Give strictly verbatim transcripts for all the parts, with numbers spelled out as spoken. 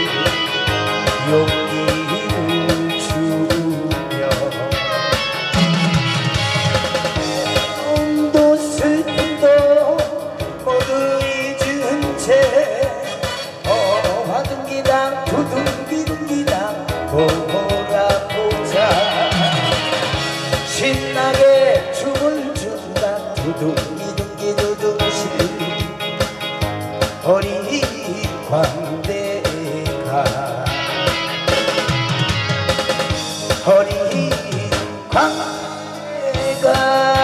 용기를 주며 꿈도 슬픔도 모두 잊은 채 어화둥기당 두둥기둥기당 돌아보자 신나게 춤을 춘다 두둥기둥기 두둥실 어린 광대가 어린 광대가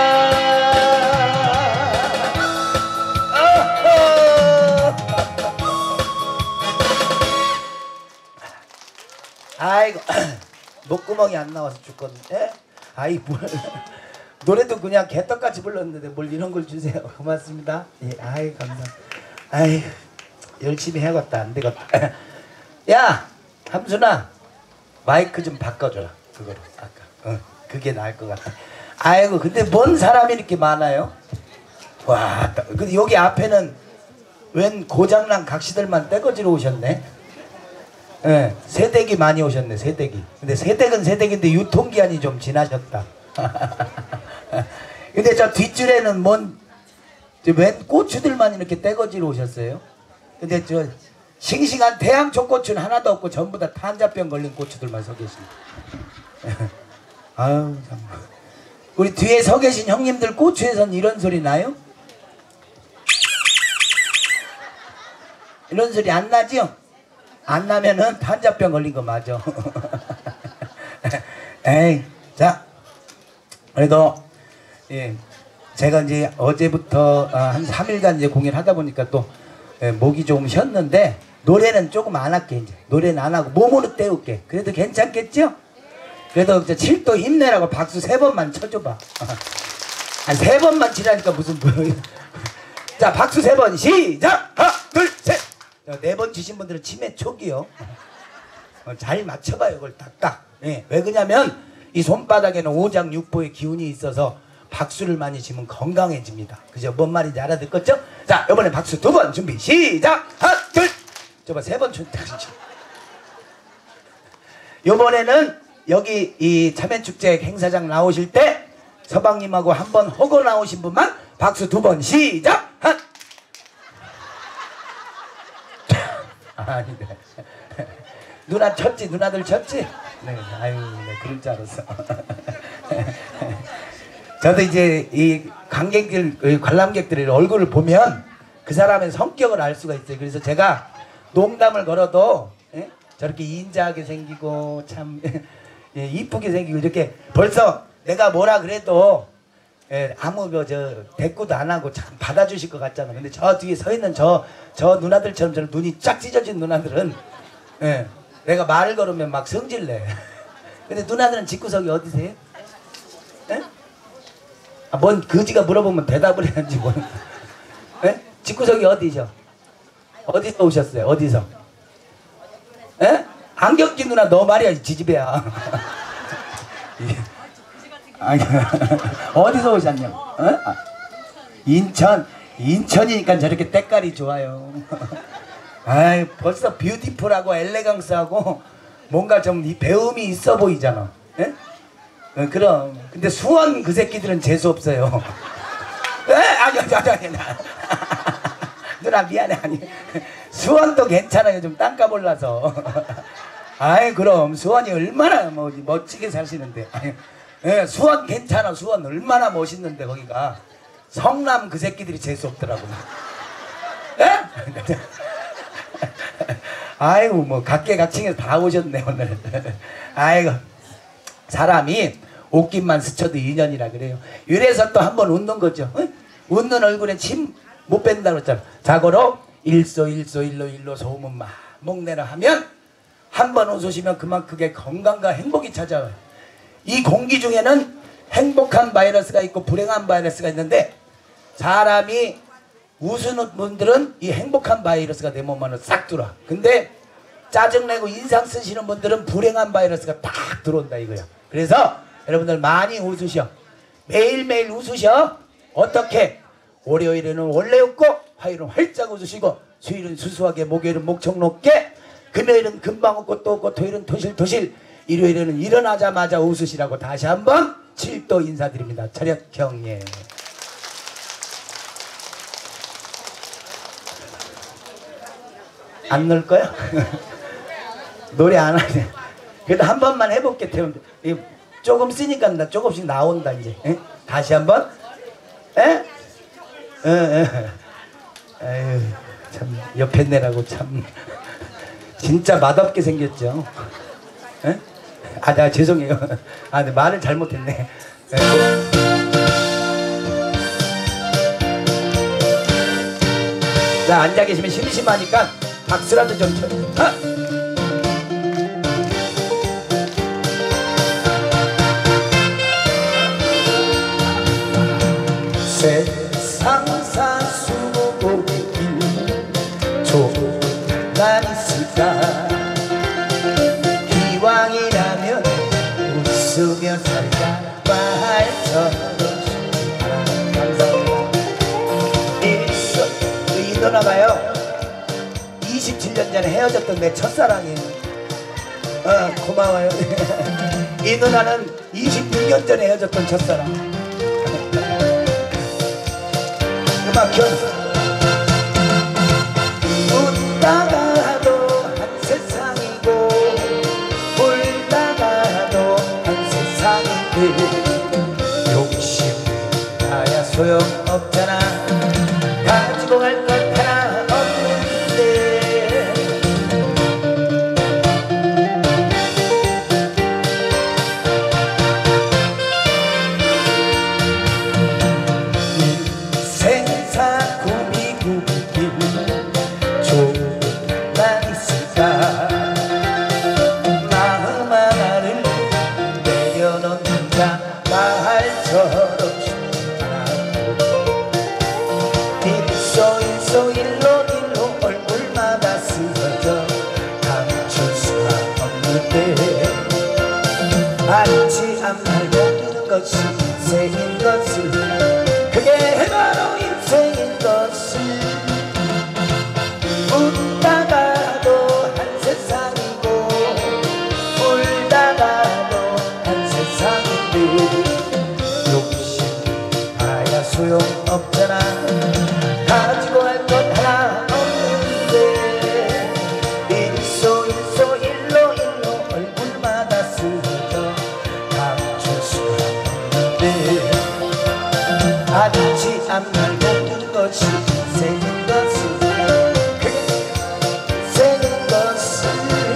아이고 목구멍이 안 나와서 죽겠네. 아이 뭘 노래도 그냥 개떡같이 불렀는데 뭘 이런 걸 주세요. 고맙습니다. 예, 아이 감사합니다. 아이 열심히 해야겠다. 안 되겠다. 야 함순아 마이크 좀 바꿔줘라. 그거로 아까 어, 그게 나을 것 같아. 아이고 근데 뭔 사람이 이렇게 많아요? 와 근데 여기 앞에는 웬 고장난 각시들만 떼거지로 오셨네. 예, 새댁이 많이 오셨네. 새댁이. 근데 새댁은 새댁인데 유통기한이 좀 지나셨다. 근데 저 뒷줄에는 뭔 웬 고추들만 이렇게 떼거지로 오셨어요? 근데 저 싱싱한 태양초 고추는 하나도 없고 전부 다 탄자병 걸린 고추들만 서 계십니다. 아유 참. 우리 뒤에 서 계신 형님들 고추에선 이런 소리 나요? 이런 소리 안 나죠? 안 나면은 탄자병 걸린 거 맞아. 에이, 자, 그래도 예, 제가 이제 어제부터 아, 한 삼 일간 이제 공연을 하다 보니까 또 예, 목이 좀 쉬었는데 노래는 조금 안 할게. 이제 노래는 안 하고 몸으로 때울게. 그래도 괜찮겠죠? 그래도 칠도 힘내라고 박수 세 번만 쳐줘봐. 아, 세 번만 치라니까 무슨 뭐. 자, 박수 세 번 시작. 하나, 둘, 셋. 네 번 치신 분들은 치매 초기요. 어, 잘 맞춰봐요. 이걸 딱딱. 예, 왜 그러냐면 이 손바닥에는 오장육부의 기운이 있어서 박수를 많이 치면 건강해집니다. 그죠? 뭔 말인지 알아듣겠죠? 자, 이번에 박수 두 번 준비 시작. 하나, 둘. 저봐 세 번 춘다. 이번에는 여기 이 참여축제 행사장 나오실 때 서방님하고 한번 허거 나오신 분만 박수 두 번 시작. 한. 아니네. 누나 쳤지? 누나들 쳤지? 네, 아유, 네, 그럴 줄 알았어. 저도 이제 이 관객들, 관람객들의 얼굴을 보면 그 사람의 성격을 알 수가 있어요. 그래서 제가 농담을 걸어도 예? 저렇게 인자하게 생기고 참 예, 이쁘게 생기고 이렇게 벌써 내가 뭐라 그래도 예, 아무 저 대꾸도 안 하고 참 받아주실 것 같잖아. 근데 저 뒤에 서 있는 저 저 누나들처럼 저런 눈이 쫙 찢어진 누나들은 예, 내가 말을 걸으면 막 성질내. 근데 누나들은 집구석이 어디세요? 예? 아, 뭔 거지가 물어보면 대답을 해야지 뭐. 예? 집구석이 어디죠? 어디서 오셨어요? 어디서? 예? 안경끼 누나 너 말이야 지지배야. 아니, 어디서 오셨냐고? 어? 아, 인천. 인천이니까 저렇게 때깔이 좋아요. 아이, 벌써 뷰티풀하고 엘레강스하고 뭔가 좀 이 배움이 있어 보이잖아. 예? 어, 그럼. 근데 수원 그 새끼들은 재수 없어요. 에? 아니, 아니, 아니, 아니. 누나 미안해. 아니. 수원도 괜찮아요. 좀 땅값 올라서. 아이, 그럼 수원이 얼마나 뭐 멋지게 사시는데. 아이, 예, 수원 괜찮아. 수원 얼마나 멋있는데 거기가. 성남 그 새끼들이 재수 없더라고. 예? 아이고 뭐 각계각층에서 다 오셨네 오늘. 아이고 사람이 옷깃만 스쳐도 인연이라 그래요. 이래서 또 한번 웃는 거죠. 어? 웃는 얼굴에 침 못 뺀다 그랬잖아. 자고로 일소일소 일로 일로 소문 막 목내라 하면 한 번 웃으시면 그만 크게 건강과 행복이 찾아와요. 이 공기 중에는 행복한 바이러스가 있고 불행한 바이러스가 있는데 사람이 웃으는 분들은 이 행복한 바이러스가 내 몸 안으로 싹 들어와. 근데 짜증내고 인상 쓰시는 분들은 불행한 바이러스가 딱 들어온다 이거야. 그래서 여러분들 많이 웃으셔. 매일매일 웃으셔. 어떻게? 월요일에는 원래 웃고 화요일은 활짝 웃으시고 수요일은 수수하게 목요일은 목청 높게 금요일은 금방 없고 또 없고 토요일은 토실토실 일요일에는 일어나자마자 웃으시라고 다시 한번 칠도 인사드립니다. 차렷 경례. 안 넣을 거야? 노래 안 하네. 그래도 한 번만 해볼게. 태운데 조금 쓰니까 나 조금씩 나온다 이제. 에? 다시 한번. 에? 에, 에. 에휴, 참 옆에 내라고 참 진짜 맛없게 생겼죠. 에? 아, 나 죄송해요. 아, 네, 말을 잘못했네. 에. 자, 앉아 계시면 심심하니까 박수라도 좀 쳐. 아! 세상 사수고길 조난 있을까 기왕이라면 웃으며 살자 말처럼 감사합니다. 이 누나가요 이십칠 년 전에 헤어졌던 내 첫사랑이에요. 어, 고마워요. 이 누나는 이십육 년 전에 헤어졌던 첫사랑. 음악 켜주세요. 웃다가도 한 세상이고 울다가도 한 세상인데 욕심 나야 소용없잖아. 가지고 갈 것 하나 없는데 알지 않말고 이런 것이 인생인 것을 그게 바로 인생인 것을 웃다가도 한 세상이고 울다가도 한 세상인데 욕심 아야 소용없잖아. 가지고 할 것 하나 없는데 일소 일소 일로 일로 얼굴마다 쓰러져 감출 수가 없는데 알지 않말고 모든 것이 인생인 것을 그게 인생인 것을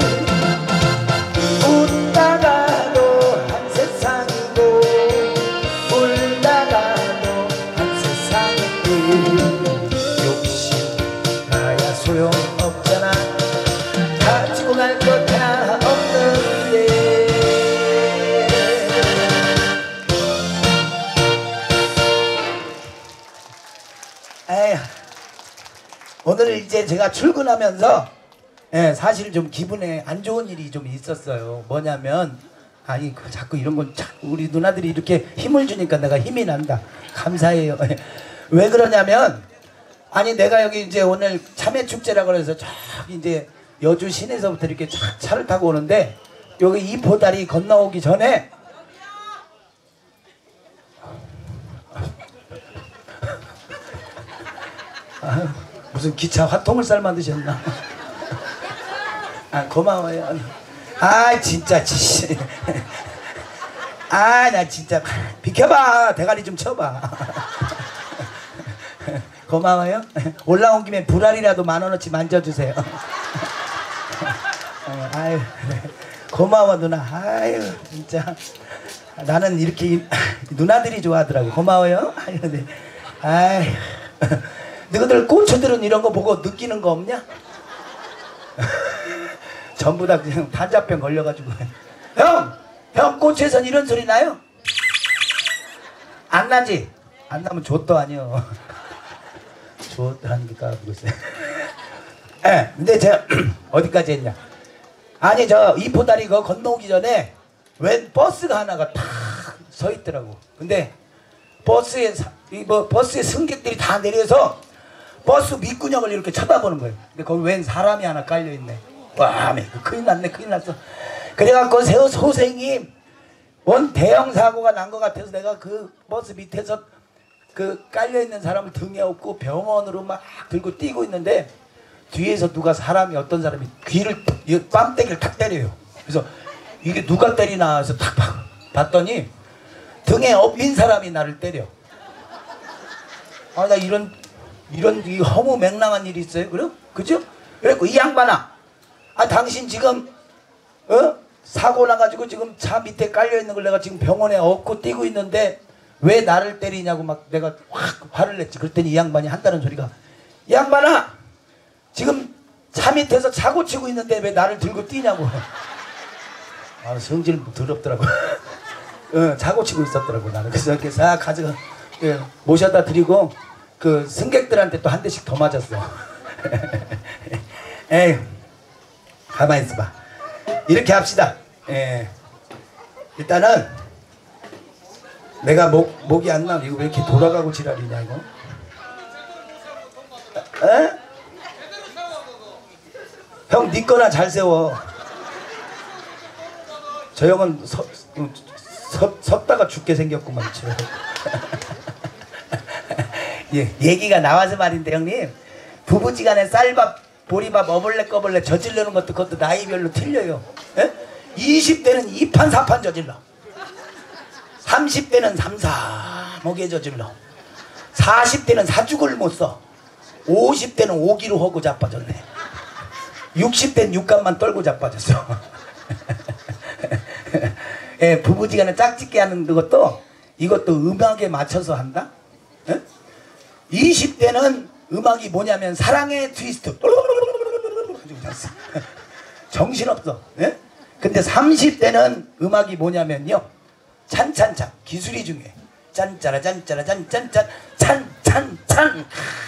웃다가도 한 세상이고 울다가도 한 세상인데 욕심 나야 소용없잖아. 가지고 갈 것 하나 없는데 에휴, 오늘 이제 제가 출근하면서 예, 사실 좀 기분에 안 좋은 일이 좀 있었어요. 뭐냐면 아니 그 자꾸 이런 건 자꾸 우리 누나들이 이렇게 힘을 주니까 내가 힘이 난다. 감사해요. 왜 그러냐면 아니 내가 여기 이제 오늘 참외축제라고 해서 저기 이제 여주 시내에서부터 이렇게 차, 차를 타고 오는데 여기 이 보다리 건너오기 전에 아, 무슨 기차 화통을 삶 만드셨나? 아 고마워요. 아 진짜 지. 아 나 진짜 비켜봐. 대가리 좀 쳐봐. 고마워요. 올라온 김에 불알이라도 만 원어치 만져주세요. 아유 고마워 누나. 아유 진짜 나는 이렇게 누나들이 좋아하더라고. 고마워요. 아유 네. 아유 너희들 꼬추들은 이런 거 보고 느끼는 거 없냐? 전부 다 그냥 탄자병 걸려가지고. 형! 형 꼬추에선 이런 소리 나요? 안 나지? 안 나면 좆도 아니요. 좆하니까 모르겠어요. 예, 근데 제가 어디까지 했냐? 아니 저 이포다리 그 건너오기 전에 웬 버스가 하나가 탁 서 있더라고. 근데 버스에 뭐 버스에 승객들이 다 내려서 버스 밑구녕을 이렇게 쳐다보는 거예요. 근데 거기 웬 사람이 하나 깔려 있네. 와, 큰일 났네, 큰일 났어. 그래갖고 새 소생이 뭔 대형 사고가 난 것 같아서 내가 그 버스 밑에서 그 깔려있는 사람을 등에 업고 병원으로 막 들고 뛰고 있는데 뒤에서 누가 사람이 어떤 사람이 귀를 뺨때기를 탁 때려요. 그래서 이게 누가 때리나 해서 탁 봤더니 등에 업힌 사람이 나를 때려. 아, 나 이런 이런 이 허무맹랑한 일이 있어요. 그래? 그죠? 그래갖고 이 양반아, 아 당신 지금 어? 사고 나가지고 지금 차 밑에 깔려있는 걸 내가 지금 병원에 업고 뛰고 있는데 왜 나를 때리냐고 막 내가 확 화를 냈지. 그랬더니 이 양반이 한다는 소리가, 이 양반아 지금 차 밑에서 사고 치고 있는데 왜 나를 들고 뛰냐고. 아, 성질 더럽더라고. 어, 사고 치고 있었더라고 나는. 그래서 이렇게 싹 가져가 예, 모셔다 드리고 그 승객들한테 또 한 대씩 더 맞았어. 에이, 가만히 있어봐. 이렇게 합시다. 예. 일단은 내가 목, 목이 안 나오네. 이거 왜 이렇게 돌아가고 지랄이냐 이거. 에? 형 니 거나 잘 세워. 저 형은 서, 서, 섰다가 죽게 생겼구만. 예, 얘기가 나와서 말인데 형님, 부부지간에 쌀밥, 보리밥, 어벌레 꺼벌레 저지르는 것도 그것도 나이별로 틀려요. 예? 이십 대는 이 판 사 판 저질러, 삼십 대는 삼 사목에 저질러, 사십 대는 사죽을 못 써, 오십 대는 오기로 하고 자빠졌네, 육십 대는 육감만 떨고 자빠졌어. 예, 부부지간에 짝짓기 하는 것도 이것도 음악에 맞춰서 한다. 예? 이십 대는 음악이 뭐냐면 사랑의 트위스트. 정신없어. 예? 근데 삼십 대는 음악이 뭐냐면요, 찬찬찬, 기술이 중요해. 짠짜라 짠짜라 짠짠짠 찬찬찬.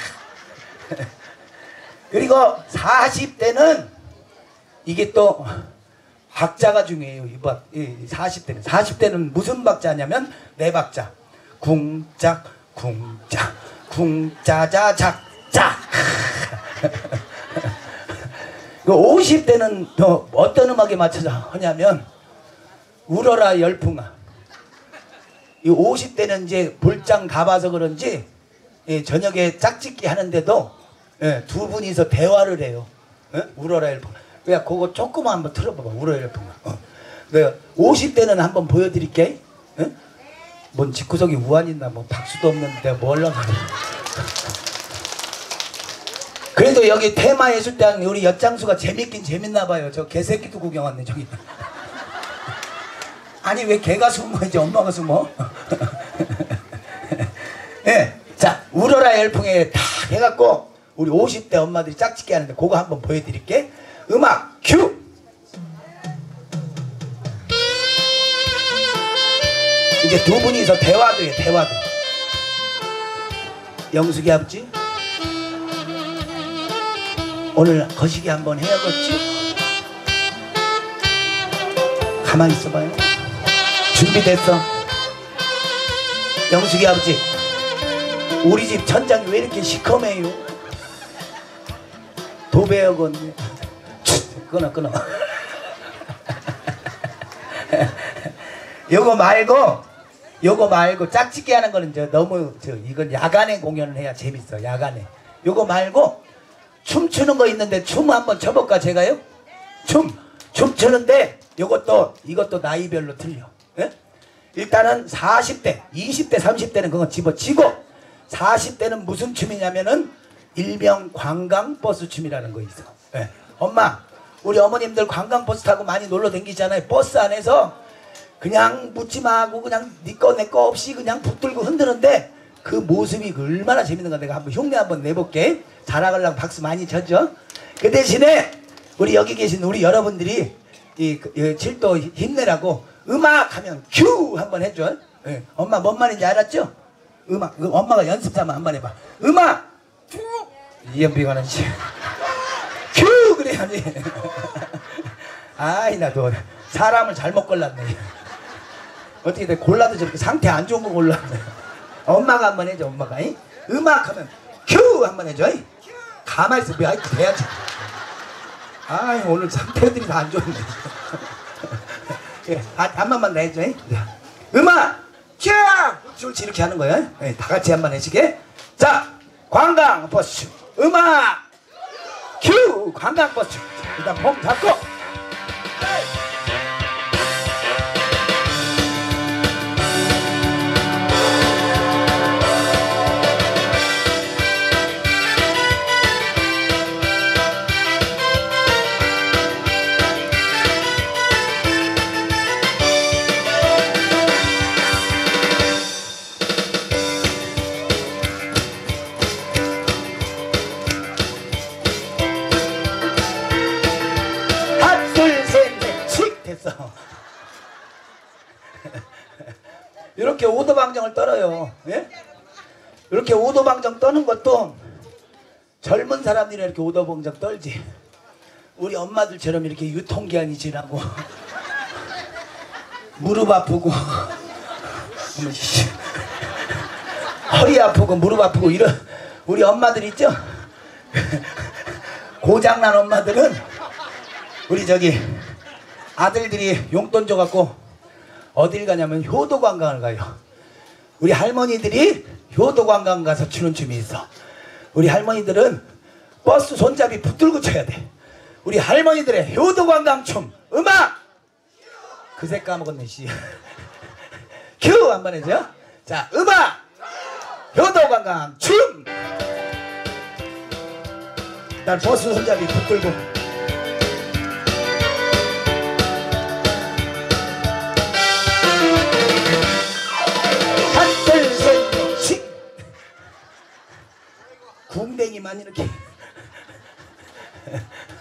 그리고 사십 대는 이게 또 박자가 중요해요. 이 사십 대는 사십 대는 무슨 박자냐면 네 박자. 궁짝 궁짝 궁짜자작짝. 오십 대는 또 어떤 음악에 맞춰서 하냐면 울어라 열풍아. 이 오십 대는 이제 볼장 가봐서 그런지 예, 저녁에 짝짓기 하는데도 예, 두 분이서 대화를 해요. 예? 울어라 열풍아. 야, 그거 조금만 한번 틀어봐봐. 울어라 열풍아. 어. 내가 오십 대는 한번 보여드릴게. 예? 뭔 집구석이 우한 있나, 뭐 박수도 없는데 내가 뭘 하나. 그래도 여기 테마예술대학 우리 엿장수가 재밌긴 재밌나봐요. 저 개새끼도 구경 왔네 저기. 아니 왜 개가 숨어야지 엄마가 숨어? 예, 자 울어라 열풍에 다 해갖고 우리 오십 대 엄마들이 짝짓기 하는데 그거 한번 보여드릴게. 음악 큐. 이제 두 분이서 대화도 해. 대화도. 영숙이 아버지 오늘 거시기 한번 해야겠지? 가만히 있어봐요. 준비됐어. 영숙이 아버지, 우리 집 천장이 왜 이렇게 시커매요? 도배하겠네. 끊어 끊어. 요거 말고 요거 말고 짝짓기 하는 거는 저 너무 저 이건 야간에 공연을 해야 재밌어. 야간에. 요거 말고 춤추는 거 있는데 춤 한번 춰볼까 제가요? 춤! 춤 추는데 요것도 이것도 나이별로 틀려. 예? 일단은 사십 대, 이십 대, 삼십 대는 그건 집어치고 사십 대는 무슨 춤이냐면은 일명 관광버스 춤이라는 거 있어. 예. 엄마, 우리 어머님들 관광버스 타고 많이 놀러 다니잖아요. 버스 안에서 그냥 묻지마 하고 그냥 니꺼 내꺼 없이 그냥 붙들고 흔드는데 그 모습이 얼마나 재밌는가. 내가 한번 흉내 한번 내볼게. 자랑하려고 박수 많이 쳤죠. 그 대신에 우리 여기 계신 우리 여러분들이 이, 이 칠도 힘내라고 음악 하면 큐 한번 해줘. 예. 엄마 뭔 말인지 알았죠? 음악. 엄마가 연습 삼아 한번 해봐. 음악 큐. 이연비가는 큐 그래야지. 아이 나도 사람을 잘못 골랐네. 어떻게 돼? 골라도 저렇게 상태 안 좋은 거 골랐네. 엄마가 한번 해줘. 엄마가. 이? 음악 하면 큐 한번 해줘. 이? 가만히 있어. 왜 아이고 돼야지. 아 오늘 상태들이 다 안 좋은데. 예, 한, 한 번만 내줘. 네. 음악 큐! 옳지 이렇게 하는 거예요. 네, 다 같이 한 번 해시게. 자 관광버스 음악 큐! 관광버스 일단 폼 잡고. 이렇게 오도방정을 떨어요. 예? 이렇게 오도방정 떠는 것도 젊은 사람들이 이렇게 오도방정 떨지. 우리 엄마들처럼 이렇게 유통기한이 지나고 무릎 아프고 허리 아프고 무릎 아프고 이런 우리 엄마들 있죠? 고장난 엄마들은 우리 저기 아들들이 용돈 줘갖고 어딜 가냐면 효도관광을 가요. 우리 할머니들이 효도관광 가서 추는 춤이 있어. 우리 할머니들은 버스 손잡이 붙들고 쳐야 돼. 우리 할머니들의 효도관광춤 음악 그새 까먹었네 씨. 큐 한번 해줘요. 자 음악 효도관광춤. 난 버스 손잡이 붙들고 궁뎅이만 이렇게